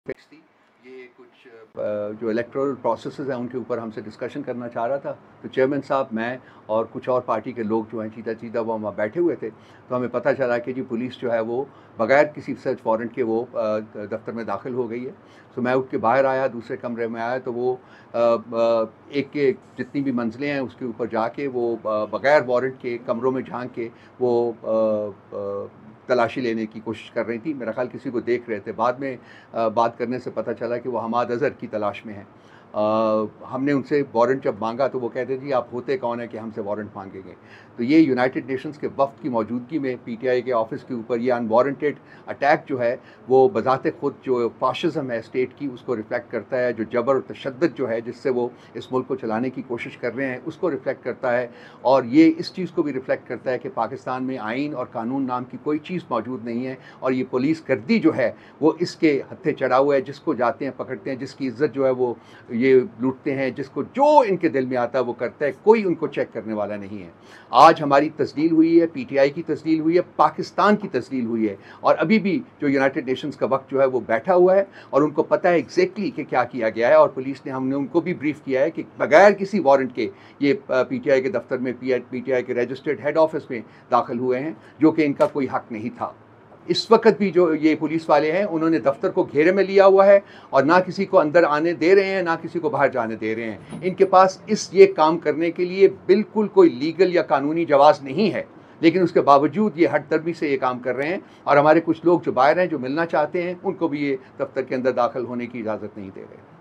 थी। ये कुछ जो इलेक्टोरल प्रोसेसेस हैं उनके ऊपर हमसे डिस्कशन करना चाह रहा था। तो चेयरमैन साहब, मैं और कुछ और पार्टी के लोग जो हैं चीता वो वहाँ बैठे हुए थे। तो हमें पता चला कि जी पुलिस जो है वो बगैर किसी सर्च वारंट के वो दफ्तर में दाखिल हो गई है। तो मैं उठ के बाहर आया, दूसरे कमरे में आया, तो वो एक एक जितनी भी मंजिलें हैं उसके ऊपर जाके वो बगैर वारंट के कमरों में झांक के वो तलाशी लेने की कोशिश कर रही थी। मेरा ख्याल किसी को देख रहे थे। बाद में बात करने से पता चला कि वो हमाद अज़हर की तलाश में हैं। हमने उनसे वारंट जब मांगा तो वो कहते जी आप होते कौन है कि हमसे वारंट मांगेंगे। तो ये यूनाइटेड नेशंस के वफ़द की मौजूदगी में पीटीआई के ऑफिस के ऊपर ये अनवारंटेड अटैक जो है वो बज़ाते खुद जो फाशिज़म है स्टेट की उसको रिफ्लेक्ट करता है। जो जबर और तशद्दुद जो है जिससे वो इस मुल्क को चलाने की कोशिश कर रहे हैं उसको रिफ्लेक्ट करता है। और ये इस चीज़ को भी रिफ्लेक्ट करता है कि पाकिस्तान में आइन और कानून नाम की कोई चीज़ मौजूद नहीं है। और ये पुलिस गर्दी जो है वो इसके हत्थे चढ़ा हुआ है। जिसको जाते हैं पकड़ते हैं, जिसकी इज्जत जो है वो ये लूटते हैं, जिसको जो इनके दिल में आता है वो करता है। कोई उनको चेक करने वाला नहीं है। आज हमारी तस्दील हुई है, पीटीआई की तस्दील हुई है, पाकिस्तान की तस्दील हुई है। और अभी भी जो यूनाइटेड नेशंस का वक्त जो है वो बैठा हुआ है और उनको पता है एग्जैक्टली कि क्या किया गया है। और पुलिस ने हमने उनको भी ब्रीफ किया है कि बगैर किसी वारंट के ये पीटीआई के दफ्तर में पीटीआई के रजिस्टर्ड हेड ऑफिस में दाखिल हुए हैं, जो कि इनका कोई हक नहीं था। इस वक्त भी जो ये पुलिस वाले हैं उन्होंने दफ्तर को घेरे में लिया हुआ है और ना किसी को अंदर आने दे रहे हैं, ना किसी को बाहर जाने दे रहे हैं। इनके पास ये काम करने के लिए बिल्कुल कोई लीगल या कानूनी जवाज़ नहीं है, लेकिन उसके बावजूद ये हठधर्मी से ये काम कर रहे हैं। और हमारे कुछ लोग जो बाहर हैं, जो मिलना चाहते हैं, उनको भी ये दफ्तर के अंदर दाखिल होने की इजाज़त नहीं दे रहे।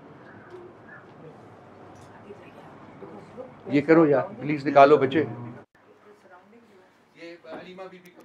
ये करो यार, प्लीज़ निकालो बच्चे। ये हलीमा बीबी